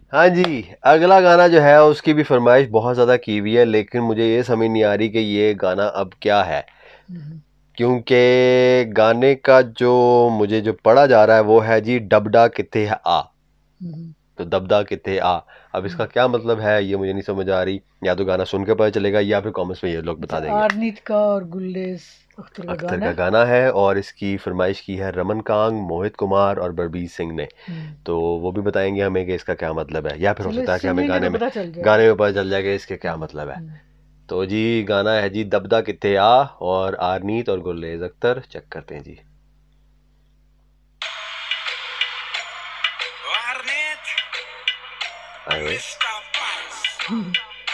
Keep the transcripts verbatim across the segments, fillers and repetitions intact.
हाँ जी, अगला गाना जो है उसकी भी फरमाइश बहुत ज़्यादा की हुई है, लेकिन मुझे ये समझ नहीं आ रही कि ये गाना अब क्या है, हम्म, क्योंकि गाने का जो मुझे जो पढ़ा जा रहा है वो है जी डबडा किथे आ। हम्म, तो दबदा किथे आ, अब इसका हम्म। क्या मतलब है ये मुझे नहीं समझ आ रही। या तो गाना सुन के पता चलेगा या फिर कमेंट्स में ये लोग अच्छा, बता देंगे। आरनीत का और गुलरेज अख्तर का अख्तर गाना का है। गाना है और इसकी फरमाइश की है रमन कांग, मोहित कुमार और बलबीर सिंह ने। हम्म। तो वो भी बताएंगे हमें कि इसका क्या मतलब है, या फिर हो चलो सकता है कि हमें सुनेंगे गाने तो में पता चल जाएगा। गाने में पता चल जाएगा इसके क्या हम्म, मतलब है। हम्म। तो जी गाना है जी दबदा किथे आ, और आरनीत और गुलरेज अख्तर। चेक करते हैं जी। आए हुए। हम्म।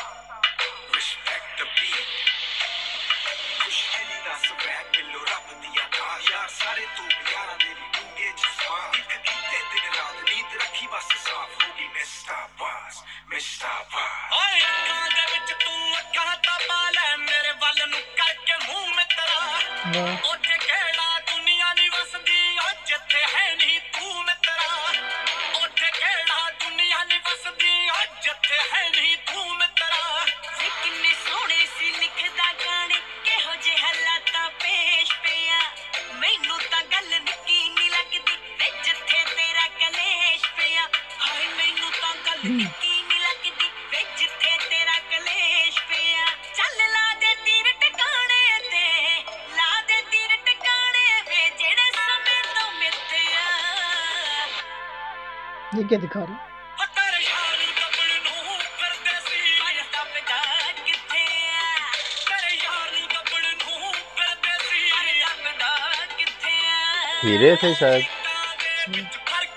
वाह। हम्म। ये क्या दिखा रही? हीरे थे शायद। अच्छा।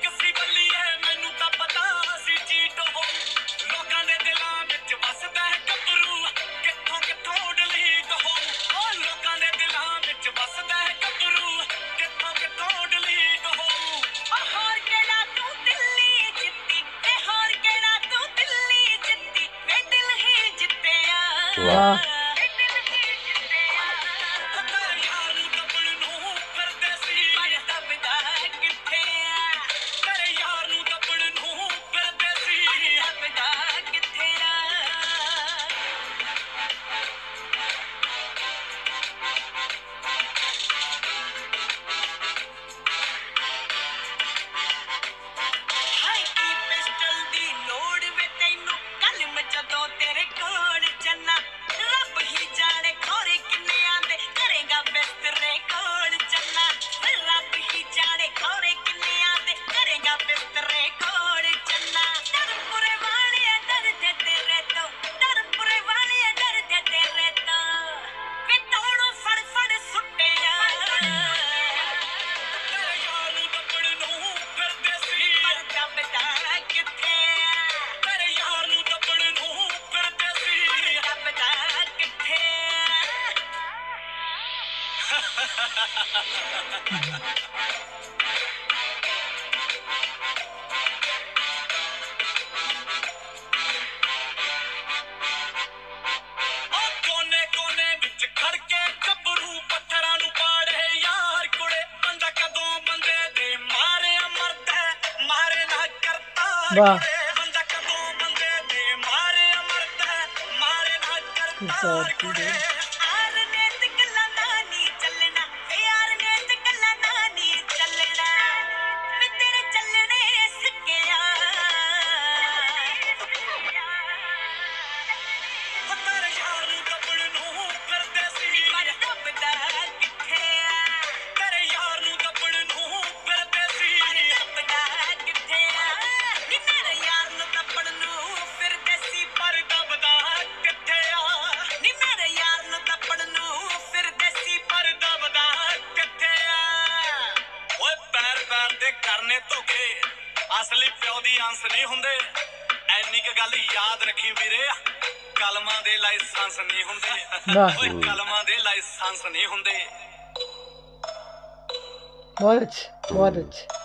वाह। वाह। वाह। करतार की देन। करने धोखे असली प्यो दी अंस नहीं हुंदे, ऐनी क गल याद रखी वीरे, कलमां दे लाइसेंस नहीं हुंदे। वाह। ओए कलमां दे लाइसेंस नहीं हुंदे। बहुत अच्छे, बहुत अच्छे।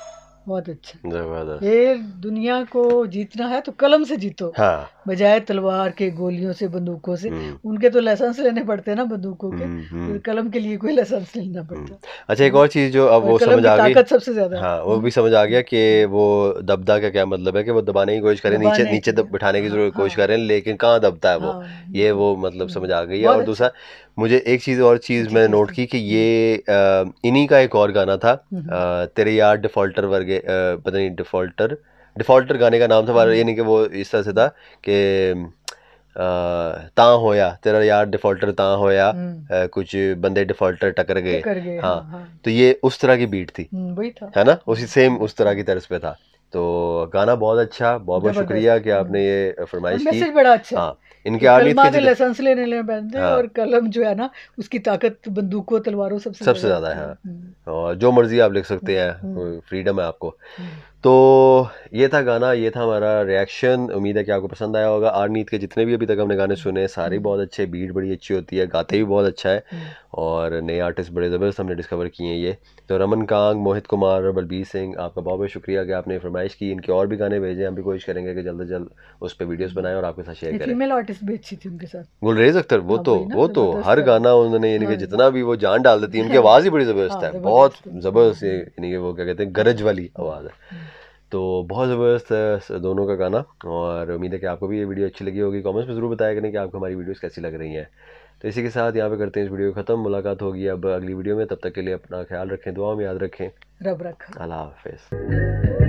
बहुत अच्छा। जबरदस्त। ये दुनिया को जीतना है तो कलम से जीतो, हाँ बजाय तलवार के, गोलियों से, बंदूकों से। हम्म उनके तो लाइसेंस लेने पड़ते हैं ना बंदूकों के, हम्म तो हम्म कलम के लिए कोई लाइसेंस नहीं लेना हम्म। पड़ता। अच्छा, एक और चीज जो अब और वो कलम समझ की आ गई, ताकत सबसे ज्यादा है। हाँ वो हम्म, भी समझ आ गया कि वो दबदा का क्या मतलब है, कि वो दबाने की कोशिश करें, नीचे दबाने नीचे की। दब बिठाने की हाँ जरूरत कोशिश हाँ करें, लेकिन कहाँ दबता है वो, हाँ, ये बिल्कुल। वो मतलब समझ हम्म, आ गई है। बहुत और अच्छा, दूसरा, मुझे एक चीज़ और चीज़ अच्छी मैंने चीज नोट थी। की कि हम्म, ये अ, इन्हीं का एक और गाना था, हम्म, अ, तेरे यार डिफॉल्टर वर्गे, अ, पता नहीं डिफॉल्टर डिफॉल्टर गाने का नाम था, पर ये हम्म, नहीं कि वो इस तरह से था कि तां होया तेरा यार डिफॉल्टर तां होया, हम्म, अ, कुछ बंदे डिफॉल्टर टकर गए। टकर गए। हाँ, हाँ हाँ, तो ये उस तरह की बीट थी, हम्म, वही था। है ना, उसी हम्म, सेम हम्म, उस तरह की हम्म, तर्ज पे था। तो गाना बहुत अच्छा, बहुत बहुत शुक्रिया जबरदस्त। कि आपने हम्म, ये और फरमाइश की। मैसेज बड़ा अच्छा है हाँ, इनके कि आर्नीत के कलमा के जितने, लाइसेंस लेने लेने बनते हैं, हाँ और कलम जो है ना, उसकी ताकत बंदूकों तलवारों सबसे सबसे ज्यादा ज़्यादा होती है। है। हाँ, हम्म, और जो मर्जी आप लिख सकते हम्म, हम्म, हैं, फ्रीडम है आपको। हम्म, तो ये था गाना, ये था हमारा रिएक्शन। उम्मीद है कि आपको पसंद आया होगा। आर्नीत के जितने भी अभी तक हमने गाने सुने, सारे हम्म, बहुत अच्छे, बीट बड़ी अच्छी होती है, गाते भी बहुत अच्छा है, हम्म, और नए आर्टिस्ट बड़े ज़बरदस्त हमने डिस्कवर किए हैं ये। तो रमन कांग, मोहित कुमार और बलबीर सिंह, आपका बहुत बहुत शुक्रिया कि आपने फरमाइश की। इनके और भी गाने भेजें, हम भी कोशिश करेंगे कि जल्द से जल्द उस पर वीडियोस बनाएं और आपके साथ शेयर ये करें। फीमेल आर्टिस्ट भी अच्छी थी उनके साथ। गुलरेज अख्तर, वो हाँ तो वही ना, वो तो जबरदस्त हर है वो। गाना उन्होंने, यानी कि हाँ जितना भी वो जान डाल देती है, उनकी आवाज़ ही बड़ी ज़बरदस्त हाँ, है, बहुत जबरदस्त है। ज़बरदस्त, हम्म, यानी कि वो क्या कहते हैं, गरज वाली आवाज़ है। हम्म, तो बहुत ज़बरदस्त है दोनों का गाना, और उम्मीद है कि आपको भी ये वीडियो अच्छी लगी होगी। कमेंट्स में ज़रूर बताया करें कि आपको हमारी वीडियोस कैसी लग रही हैं। तो इसी के साथ यहाँ पे करते हैं इस वीडियो को ख़त्म। मुलाकात होगी अब अगली वीडियो में, तब तक के लिए अपना ख्याल रखें, दुआ में याद रखें। रब रखा। अल्लाह हाफिज़।